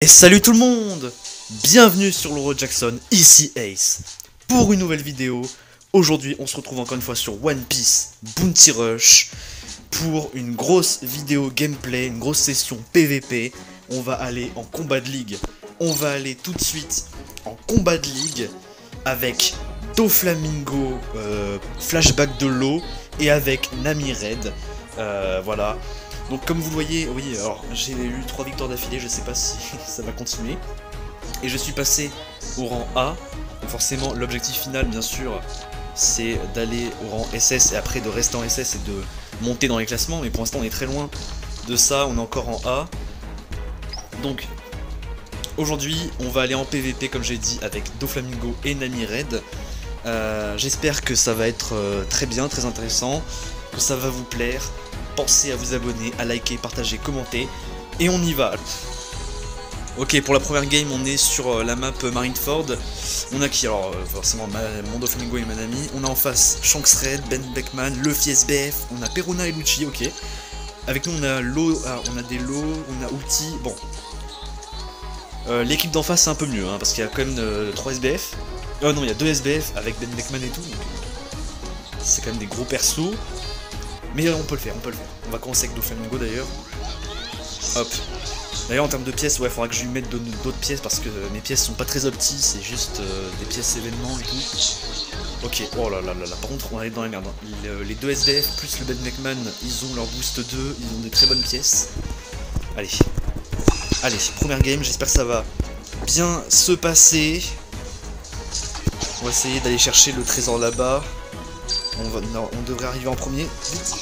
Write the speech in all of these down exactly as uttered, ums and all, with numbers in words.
Et salut tout le monde! Bienvenue sur Loro Jackson, ici Ace, pour une nouvelle vidéo. Aujourd'hui on se retrouve encore une fois sur One Piece Bounty Rush, pour une grosse vidéo gameplay, une grosse session P V P. On va aller en combat de ligue, on va aller tout de suite en combat de ligue, avec Doflamingo, euh, flashback de l'eau, et avec Nami Red, euh, voilà. Donc comme vous le voyez, oui, alors j'ai eu trois victoires d'affilée, je sais pas si ça va continuer. Et je suis passé au rang A. Donc forcément l'objectif final bien sûr c'est d'aller au rang S S et après de rester en S S et de monter dans les classements. Mais pour l'instant on est très loin de ça, on est encore en A. Donc aujourd'hui on va aller en P V P comme j'ai dit avec Doflamingo et Nami Red. euh, J'espère que ça va être euh, très bien, très intéressant, que ça va vous plaire. Pensez à vous abonner, à liker, partager, commenter, et on y va. Ok, pour la première game, on est sur la map Marineford. On a qui? Alors, forcément, mon Doflamingo et Manami. On a en face Shanks Red, Ben Beckman, Luffy S B F, on a Peruna et Lucci, ok. Avec nous, on a Lo, ah, on a des Lo, on a Ulti, bon. Euh, L'équipe d'en face, c'est un peu mieux, hein, parce qu'il y a quand même euh, trois S B F. Oh non, il y a deux S B F avec Ben Beckman et tout. C'est quand même des gros persos. Mais on peut le faire, on peut le faire. On va commencer avec Doflamingo d'ailleurs. Hop. D'ailleurs en termes de pièces, ouais, faudra que je lui mette d'autres pièces parce que mes pièces sont pas très opti, c'est juste euh, des pièces événements et tout. Ok, oh là là là là, par contre on va aller dans la merde. Les, les deux S B F plus le Ben Beckman, ils ont leur boost deux, ils ont des très bonnes pièces. Allez. Allez, première game, j'espère que ça va bien se passer. On va essayer d'aller chercher le trésor là-bas. On, va, non, on devrait arriver en premier. Vite.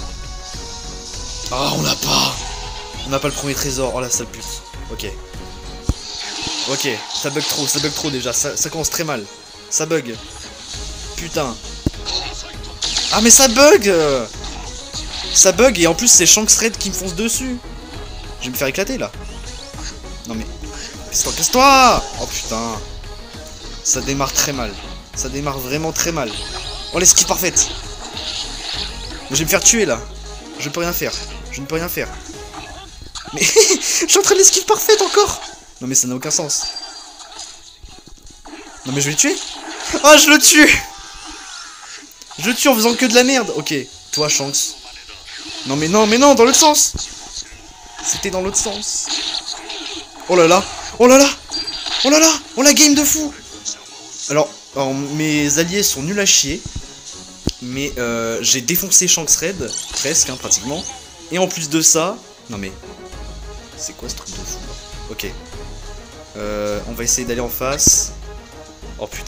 Ah, on l'a pas. On n'a pas le premier trésor. Oh la sale pute. Ok. Ok, ça bug trop, ça bug trop déjà. Ça, ça commence très mal. Ça bug. Putain. Ah mais ça bug. Ça bug et en plus c'est Shanks Red qui me fonce dessus. Je vais me faire éclater là. Non mais... Casse-toi, casse-toi. Oh putain. Ça démarre très mal. Ça démarre vraiment très mal. Oh l'esquive parfaite. Je vais me faire tuer là. Je ne peux rien faire. Je ne peux rien faire. Mais je suis en train de l'esquive parfaite encore. Non mais ça n'a aucun sens. Non mais je vais le tuer. Oh je le tue. Je le tue en faisant que de la merde. Ok. Toi Shanks. Non mais non mais non dans l'autre sens. C'était dans l'autre sens. Oh là là. Oh là là. Oh là là. On la game de fou. Alors, alors mes alliés sont nuls à chier. Mais euh, j'ai défoncé Shanks Red, presque, hein, pratiquement. Et en plus de ça... Non mais... C'est quoi ce truc de fou là? Ok. Euh, on va essayer d'aller en face. Oh putain.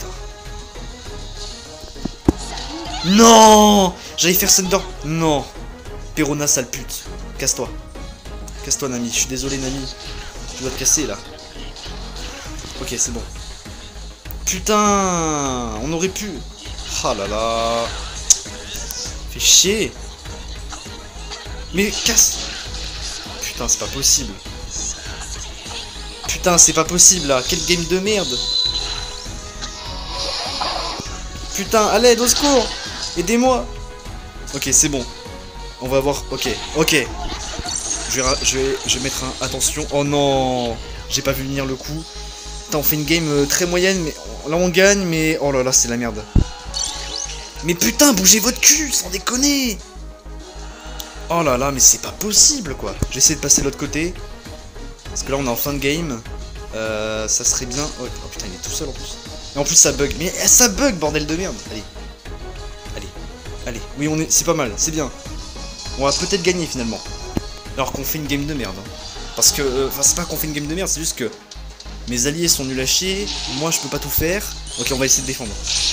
Non. J'allais faire Thunder. Non. Peruna, sale pute. Casse-toi. Casse-toi, Nami. Je suis désolé, Nami. Tu dois te casser, là. Ok, c'est bon. Putain. On aurait pu... Ah là là... Fais chier. Mais casse. Putain c'est pas possible. Putain c'est pas possible là. Quel game de merde. Putain à l'aide, au secours. Aidez-moi. Ok c'est bon. On va voir. Ok. Ok. Je vais, je vais, je vais mettre un... Attention. Oh non. J'ai pas vu venir le coup. Putain on fait une game euh, très moyenne. Mais là on gagne. Mais oh là là c'est la merde. Mais putain, bougez votre cul, sans déconner. Oh là là, mais c'est pas possible, quoi. J'essaie de passer de l'autre côté. Parce que là, on est en fin de game. Euh, ça serait bien... Oh, oh putain, il est tout seul, en plus. Et en plus, ça bug. Mais ça bug, bordel de merde. Allez. Allez. Allez. Oui, on est... c'est pas mal, c'est bien. On va peut-être gagner, finalement. Alors qu'on fait une game de merde. Hein. Parce que... Enfin, euh, c'est pas qu'on fait une game de merde, c'est juste que... Mes alliés sont nuls à chier. Moi, je peux pas tout faire. Ok, on va essayer de défendre.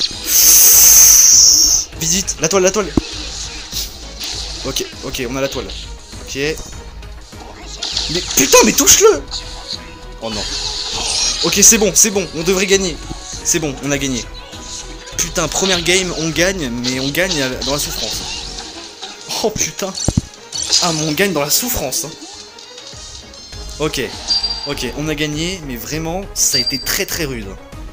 Vite, vite, la toile, la toile. Ok, ok, on a la toile. Ok. Mais putain, mais touche-le. Oh non. Ok, c'est bon, c'est bon, on devrait gagner. C'est bon, on a gagné. Putain, première game, on gagne, mais on gagne dans la souffrance. Oh putain. Ah, mais on gagne dans la souffrance. Hein. Ok, ok, on a gagné, mais vraiment, ça a été très très rude.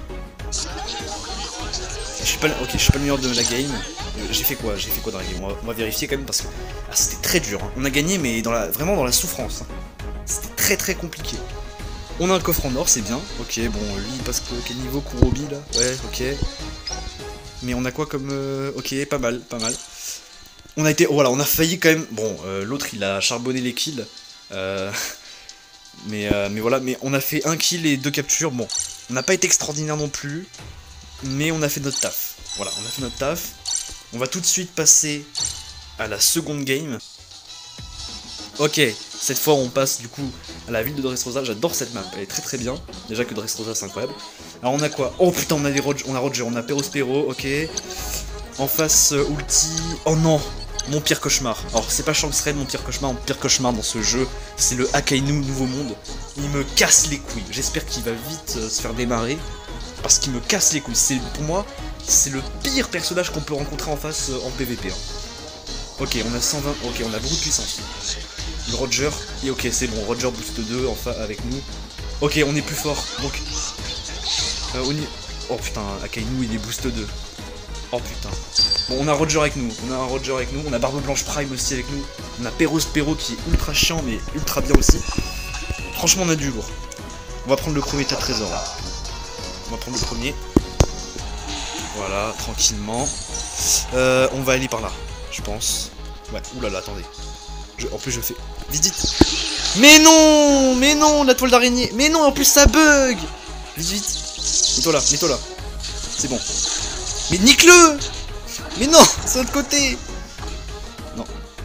Je suis pas, ok, je suis pas le meilleur de la game. J'ai fait quoi? J'ai fait quoi dans la game? on va, on va vérifier quand même parce que ah, c'était très dur. Hein. On a gagné mais dans la, vraiment dans la souffrance. Hein. C'était très très compliqué. On a un coffre en or, c'est bien. Ok, bon, lui, il passe quel niveau Kurobi, là? Ouais, ok. Mais on a quoi comme... Euh... Ok, pas mal, pas mal. On a été... Oh, voilà, on a failli quand même... Bon, euh, l'autre, il a charbonné les kills. Euh... mais, euh, mais voilà, mais on a fait un kill et deux captures. Bon, on n'a pas été extraordinaire non plus. Mais on a fait notre taf. Voilà, on a fait notre taf. On va tout de suite passer à la seconde game. Ok, cette fois on passe du coup à la ville de Dressrosa. J'adore cette map, elle est très très bien. Déjà que Dressrosa c'est incroyable. Alors on a quoi? Oh putain, on a des Roger, on a Roger, on a Perospero, ok. En face euh, ulti. Oh non, mon pire cauchemar. Alors c'est pas Shanks Red mon pire cauchemar, mon pire cauchemar dans ce jeu, c'est le Akainu Nouveau Monde. Il me casse les couilles. J'espère qu'il va vite euh, se faire démarrer. Parce qu'il me casse les couilles. C'est pour moi, c'est le pire personnage qu'on peut rencontrer en face euh, en P V P. Hein. Ok, on a cent vingt. Ok, on a beaucoup de puissance. Le Roger. Et ok, c'est bon. Roger boost deux enfin avec nous. Ok, on est plus fort. Donc. Euh, on y... Oh putain, Akainu il est boost deux. Oh putain. Bon, on a Roger avec nous. On a un Roger avec nous. On a Barbe Blanche Prime aussi avec nous. On a Perospero qui est ultra chiant mais ultra bien aussi. Franchement, on a du lourd. On va prendre le premier tas de trésor. Hein. On va prendre le premier. Voilà, tranquillement. Euh, on va aller par là, je pense. Ouais, oulala, attendez. Je, en plus, je fais... Vite, vite. Mais non. Mais non, la toile d'araignée. Mais non, en plus, ça bug. Vite, vite. Mets-toi là, mets-toi là. C'est bon. Mais nique-le. Mais non, c'est de l'autre côté. Non.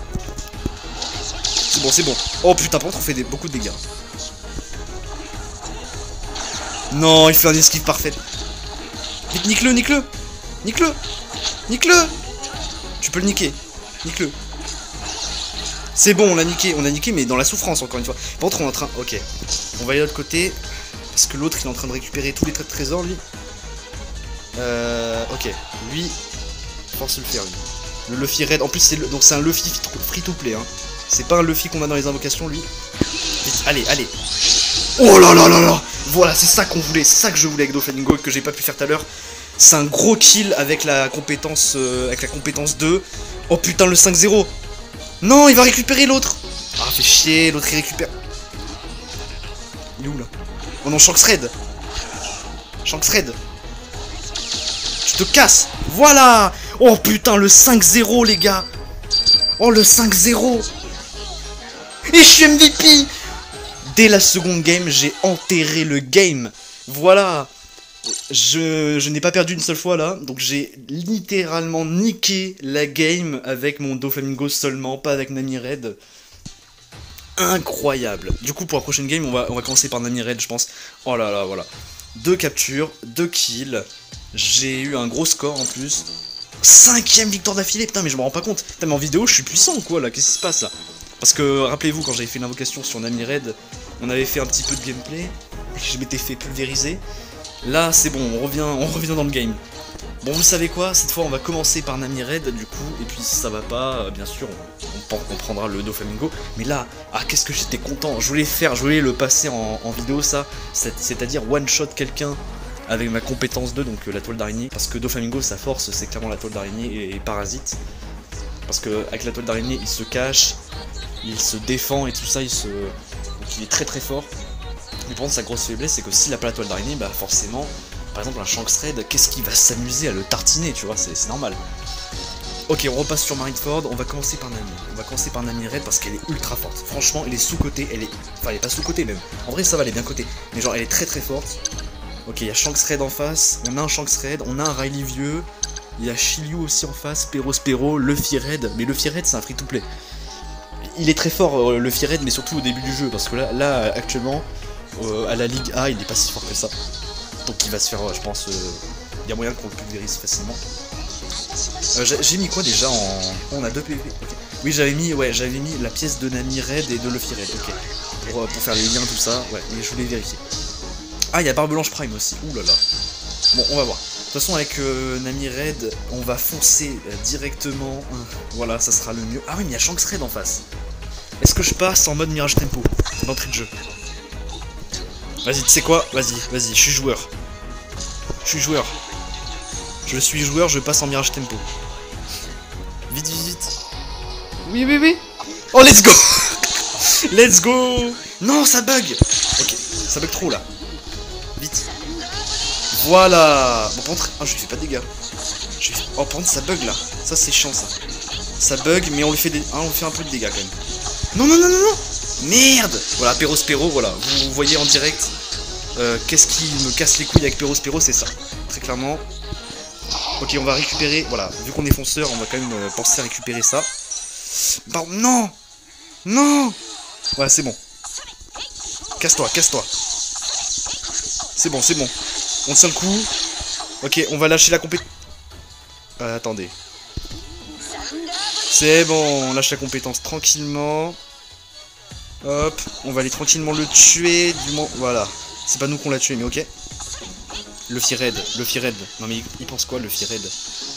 C'est bon, c'est bon. Oh putain, par contre, on fait des, beaucoup de dégâts. Non, il fait un esquive parfait. Vite, nique-le, nique-le. Nique-le. Nique-le. Tu peux le niquer. Nique-le. C'est bon, on l'a niqué. On l'a niqué, mais dans la souffrance, encore une fois. Par contre, on est en train... Ok. On va aller de l'autre côté. Parce que l'autre, il est en train de récupérer tous les traits de trésor, lui. Euh... Ok. Lui... Force le faire, lui. Le Luffy Red. En plus, c'est le... donc c'est un Luffy free-to-play. Hein. C'est pas un Luffy qu'on a dans les invocations, lui. Vite, allez, allez. Oh là là là là. Voilà, c'est ça qu'on voulait. C'est ça que je voulais avec Doflamingo, que j'ai pas pu faire tout à l'heure. C'est un gros kill avec la compétence euh, avec la compétence deux. Oh putain, le cinq zéro. Non, il va récupérer l'autre. Ah, fait chier, l'autre il récupère. Il est où là? Oh non, Shanks Red. Shanks Red. Tu te casses. Voilà. Oh putain, le cinq zéro, les gars. Oh, le cinq zéro. Et je suis M V P. Dès la seconde game, j'ai enterré le game. Voilà. Je, je n'ai pas perdu une seule fois là, donc j'ai littéralement niqué la game avec mon Doflamingo seulement, pas avec Nami Red. Incroyable. Du coup, pour la prochaine game, on va, on va commencer par Nami Red, je pense. Oh là là, voilà. Deux captures, deux kills. J'ai eu un gros score en plus. Cinquième victoire d'affilée, putain, mais je me rends pas compte. Putain, mais en vidéo, je suis puissant ou quoi là? Qu'est-ce qui se passe là? Parce que, rappelez-vous, quand j'avais fait l'invocation sur Nami Red, on avait fait un petit peu de gameplay. Je m'étais fait pulvériser. Là, c'est bon, on revient, on revient dans le game. Bon, vous savez quoi? Cette fois, on va commencer par Nami Red, du coup. Et puis, si ça va pas, euh, bien sûr, on, on prendra le Doflamingo. Mais là, ah, qu'est-ce que j'étais content. Je voulais faire, je voulais le passer en, en vidéo, ça. C'est-à-dire one-shot quelqu'un avec ma compétence deux, donc euh, la toile d'araignée. Parce que Doflamingo, sa force, c'est clairement la toile d'araignée et, et parasite. Parce que avec la toile d'araignée, il se cache, il se défend et tout ça, il se... Donc il est très très fort. Mais par contre, sa grosse faiblesse, c'est que s'il a pas la toile d'araignée, bah forcément, par exemple, un Shanks Red, qu'est-ce qu'il va s'amuser à le tartiner, tu vois, c'est normal. Ok, on repasse sur Marineford, on va commencer par Nami. On va commencer par Nami Red parce qu'elle est ultra forte. Franchement, elle est sous-cotée, elle est... Enfin, elle est pas sous-cotée même. En vrai, ça va, elle est bien cotée. Mais genre, elle est très très forte. Ok, il y a Shanks Red en face, on a un Shanks Red, on a un Riley vieux. Il y a Shiryu aussi en face, Perospero, Luffy Red. Mais Luffy Red, c'est un free-to-play. Il est très fort, euh, Luffy Red, mais surtout au début du jeu. Parce que là, là actuellement... Euh, à la Ligue A, il n'est pas si fort que ça. Donc il va se faire, je pense, il euh, y a moyen qu'on le pulvérise facilement. Euh, J'ai mis quoi déjà en... Oh, on a deux P V. Okay. Oui, j'avais mis, ouais, j'avais mis la pièce de Nami Red et de Luffy Red. Ok. Pour, euh, pour faire les liens, tout ça. Ouais, mais je voulais vérifier. Ah, il y a Barbe Blanche Prime aussi. Ouh là là. Bon, on va voir. De toute façon, avec euh, Nami Red, on va foncer euh, directement. Voilà, ça sera le mieux. Ah oui, mais il y a Shanks Red en face. Est-ce que je passe en mode Mirage Tempo d'entrée de jeu? Vas-y, tu sais quoi? Vas-y, vas-y, je suis joueur. Je suis joueur. Je suis joueur, je passe en Mirage Tempo. Vite, vite, vite. Oui, oui, oui. Oh, let's go. Let's go. Non, ça bug. Ok, ça bug trop là. Vite. Voilà. Bon, par contre, ah, je lui fais pas de dégâts. Je lui fais... Oh, par contre, ça bug là. Ça, c'est chiant ça. Ça bug, mais on lui fait des... ah, on lui fait un peu de dégâts quand même. Non, non, non, non, non. Merde. Voilà, Perospero, voilà. Vous, vous voyez en direct. Euh, Qu'est-ce qui me casse les couilles avec Perospero, c'est ça. Très clairement. Ok, on va récupérer. Voilà, vu qu'on est fonceur, on va quand même euh, penser à récupérer ça. Pardon, non. Non. Ouais, c'est bon. Casse-toi, casse-toi. C'est bon, c'est bon. On tient le coup. Ok, on va lâcher la compétence. Euh, attendez. C'est bon, on lâche la compétence tranquillement. Hop, on va aller tranquillement le tuer. Du moins, voilà. C'est pas nous qu'on l'a tué, mais ok. Luffy Red, Luffy Red. Non mais il, il pense quoi, Luffy Red?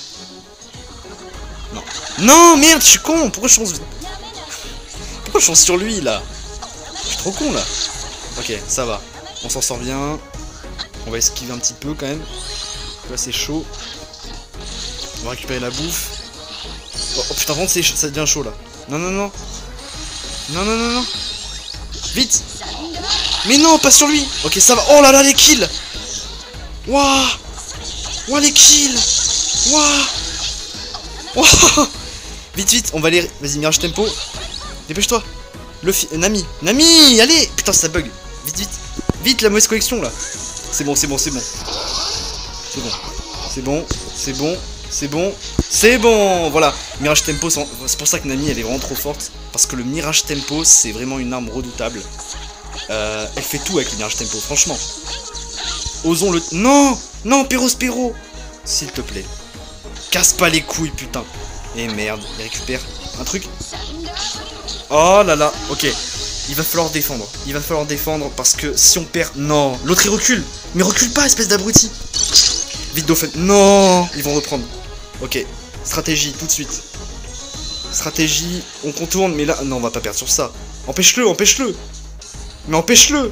Non. Non, merde, je suis con. Pourquoi je pense... Pourquoi je pense sur lui, là? Je suis trop con, là. Ok, ça va. On s'en sort bien. On va esquiver un petit peu, quand même. Là, c'est chaud. On va récupérer la bouffe. Oh, oh putain, vraiment, ça devient chaud, là. Non, non, non. Non, non, non, non. Vite. Mais non, pas sur lui. Ok, ça va. Oh là là, les kills. Waouh. Waouh, les kills. Waouh. Waouh. Vite, vite, on va aller... Vas-y, Mirage Tempo. Dépêche-toi. Le fi... Nami. Nami, allez. Putain, ça bug. Vite, vite. Vite, la mauvaise collection, là. C'est bon, c'est bon, c'est bon. C'est bon. C'est bon, c'est bon, c'est bon. C'est bon. Voilà. Mirage Tempo, c'est pour ça que Nami, elle est vraiment trop forte. Parce que le Mirage Tempo, c'est vraiment une arme redoutable. Euh, elle fait tout avec le Mirage Tempo, franchement. Osons le... Non. Non, Perospero. S'il te plaît. Casse pas les couilles, putain. Et merde, il récupère un truc. Oh là là, ok. Il va falloir défendre. Il va falloir défendre parce que si on perd... Non, l'autre il recule. Mais recule pas, espèce d'abruti. Vite, Dauphin. Non, ils vont reprendre. Ok, stratégie, tout de suite. Stratégie, on contourne, mais là... Non, on va pas perdre sur ça. Empêche-le, empêche-le. Mais empêche-le.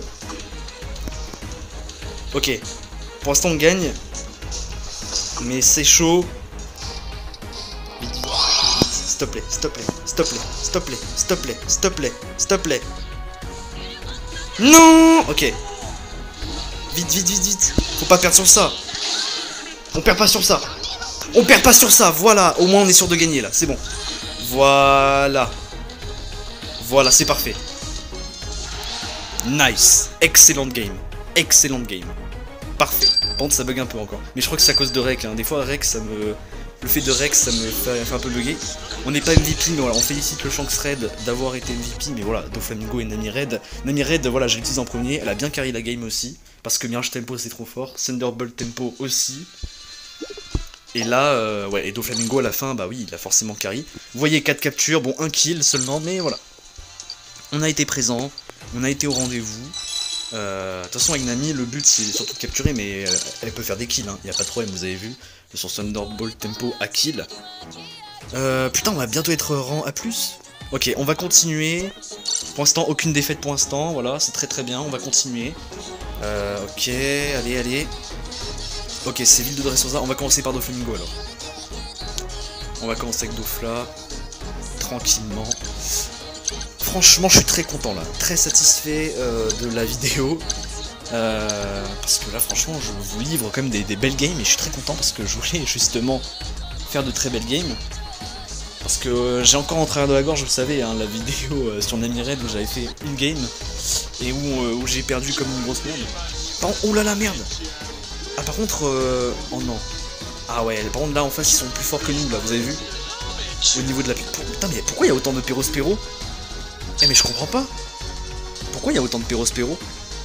Ok, pour l'instant on gagne. Mais c'est chaud. Vite, vite, s'il te plaît, s'il te plaît, s'il te plaît, s'il te plaît, s'il te plaît, s'il te plaît, s'il te plaît. Non. Ok. Vite, vite, vite, vite. Faut pas perdre sur ça. On perd pas sur ça. On perd pas sur ça, voilà. Au moins on est sûr de gagner là, c'est bon. Voilà. Voilà, c'est parfait. Nice. Excellent game. Excellent game. Parfait. Par contre ça bug un peu encore. Mais je crois que c'est à cause de Rek, hein. Des fois Rek ça me... Le fait de Rex ça me fait, fait un peu bugger. On n'est pas M V P, mais voilà, on félicite le Shanks Red d'avoir été M V P, mais voilà, Doflamingo et Nami Red. Nami Red, voilà, je l'utilise en premier, elle a bien carry la game aussi, parce que Mirage Tempo c'est trop fort, Thunderbolt Tempo aussi. Et là, euh, ouais, et Doflamingo à la fin, bah oui, il a forcément carry. Vous voyez, quatre captures, bon, un kill seulement, mais voilà. On a été présent, on a été au rendez-vous. Euh, de toute façon, avec Nami, le but c'est surtout de capturer, mais elle, elle peut faire des kills, hein, y a pas de problème, vous avez vu. Sur Thunderbolt Tempo à kill. Euh, putain, on va bientôt être rang A plus. Ok, on va continuer. Pour l'instant, aucune défaite pour l'instant. Voilà, c'est très très bien, on va continuer. Euh, ok, allez, allez. Ok, c'est Ville de Dressrosa. On va commencer par Doflamingo alors. On va commencer avec Dofla. Tranquillement. Franchement, je suis très content là. Très satisfait euh, de la vidéo. Euh, parce que là franchement je vous livre quand même des, des belles games et je suis très content parce que je voulais justement faire de très belles games. Parce que euh, j'ai encore en travers de la gorge, vous le savez, hein, la vidéo euh, sur Nami Red où j'avais fait une game et où, euh, où j'ai perdu comme une grosse merde. Par contre, oh là là merde. Ah par contre, euh, oh non. Ah ouais, par contre là en face ils sont plus forts que nous là, vous avez vu. Au niveau de la... Putain mais pourquoi il y a autant de Perospero? Eh mais je comprends pas. Pourquoi il y a autant de Perospero?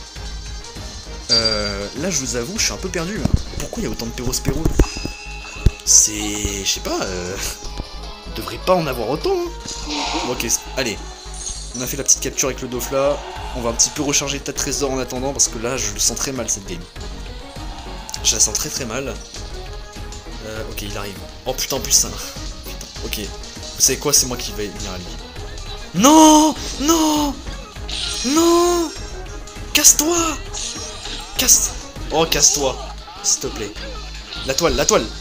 Euh, là je vous avoue je suis un peu perdu hein. Pourquoi il y a autant de Perospero? C'est... je sais pas euh... il devrait pas en avoir autant hein. Bon, ok, allez. On a fait la petite capture avec le Dofla. On va un petit peu recharger le tas de trésors en attendant parce que là je le sens très mal cette game. Je la sens très très mal. euh, Ok il arrive. Oh putain en plus ça. Putain, ok. Vous savez quoi, c'est moi qui vais venir à lui. Non. Non. Non. Casse-toi. Casse. Oh, casse-toi. S'il te plaît. La toile, la toile.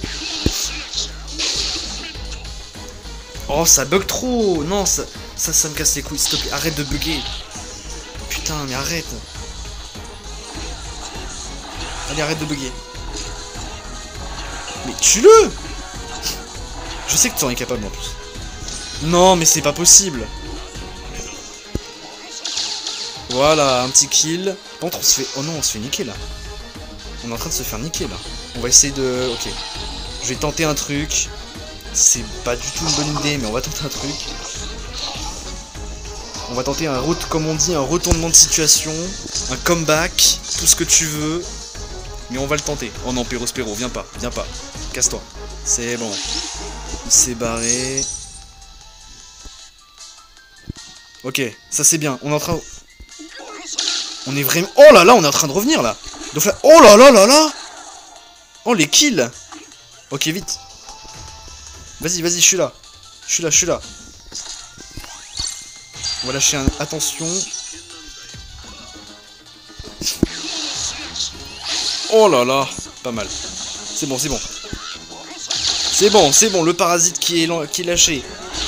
Oh, ça bug trop. Non, ça, ça, ça me casse les couilles. S'il te plaît, arrête de bugger. Putain, mais arrête. Allez, arrête de bugger. Mais tue-le! Je sais que tu en es capable en plus. Non, mais c'est pas possible. Voilà, un petit kill. Par contre, on se fait... Oh non, on se fait niquer là. On est en train de se faire niquer là. On va essayer de... Ok. Je vais tenter un truc. C'est pas du tout une bonne idée, mais on va tenter un truc. On va tenter un, comme on dit, un retournement de situation. Un comeback. Tout ce que tu veux. Mais on va le tenter. Oh non, Péro Spéro, viens pas, viens pas. Casse-toi. C'est bon. Il s'est barré. Ok, ça c'est bien. On est en train... On est vraiment... Oh là là, on est en train de revenir là. Donc là... Oh là là là là. Oh les kills. Ok, vite. Vas-y, vas-y, je suis là. Je suis là, je suis là. On va lâcher un... Attention. Oh là là. Pas mal. C'est bon, c'est bon. C'est bon, c'est bon. Le parasite qui est, qui est lâché.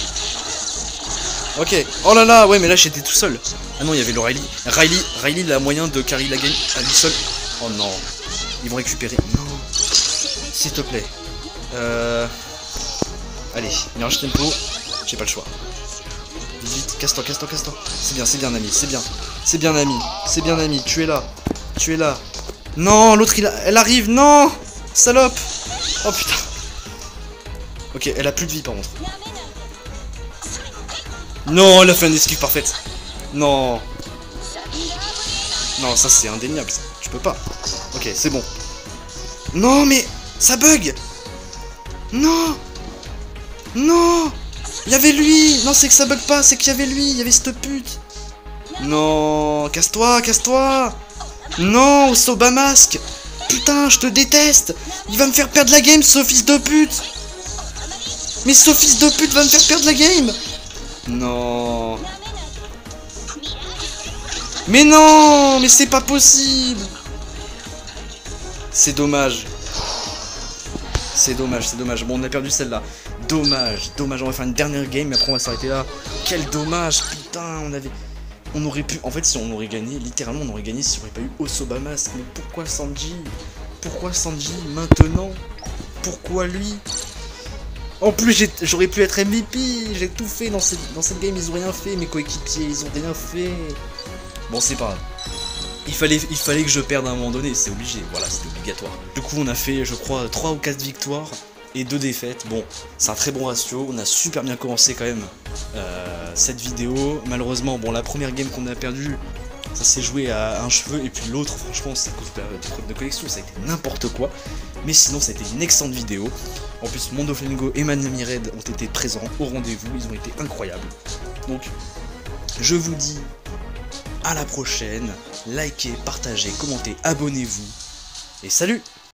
Ok. Oh là là. Ouais, mais là, j'étais tout seul. Ah non, il y avait le Riley. Riley, Riley, il a moyen de carry la game à lui seul. Oh non. Ils vont récupérer. Non. S'il te plaît. Euh... Allez, mirage tempo. J'ai pas le choix. Vite, vite. Casse-toi, casse-toi, casse-toi. C'est bien, c'est bien, ami. C'est bien. C'est bien, ami. C'est bien, ami. Tu es là. Tu es là. Non, l'autre, il a... elle arrive. Non. Salope. Oh putain. Ok, elle a plus de vie par contre. Non, elle a fait une esquive parfaite. Non. Non, ça c'est indéniable. Tu peux pas. Ok, c'est bon. Non, mais ça bug. Non. Non. Il y avait lui. Non, c'est que ça bug pas. C'est qu'il y avait lui. Il y avait cette pute. Non. Casse-toi, casse-toi. Non, Sobamasque. Putain, je te déteste. Il va me faire perdre la game, ce fils de pute. Mais ce fils de pute va me faire perdre la game. Non. Mais non. Mais c'est pas possible. C'est dommage. C'est dommage, c'est dommage. Bon, on a perdu celle-là. Dommage, dommage. On va faire une dernière game, mais après on va s'arrêter là. Quel dommage, putain. On avait... On aurait pu... En fait, si on aurait gagné, littéralement, on aurait gagné si on aurait pas eu Osobamasque. Mais pourquoi Sanji? Pourquoi Sanji maintenant? Pourquoi lui? En plus, j'aurais pu être M V P. J'ai tout fait dans cette... dans cette game. Ils ont rien fait, mes coéquipiers. Ils ont rien fait. Bon, c'est pas grave. Il fallait, il fallait que je perde à un moment donné. C'est obligé. Voilà, c'était obligatoire. Du coup, on a fait, je crois, trois ou quatre victoires et deux défaites. Bon, c'est un très bon ratio. On a super bien commencé quand même euh, cette vidéo. Malheureusement, bon, la première game qu'on a perdue, ça s'est joué à un cheveu. Et puis l'autre, franchement, c'est à cause de, de, de collection. Ça a été n'importe quoi. Mais sinon, ça a été une excellente vidéo. En plus, Mondo Flamingo et Manami Red ont été présents au rendez-vous. Ils ont été incroyables. Donc, je vous dis à la prochaine. Likez, partagez, commentez, abonnez-vous. Et salut!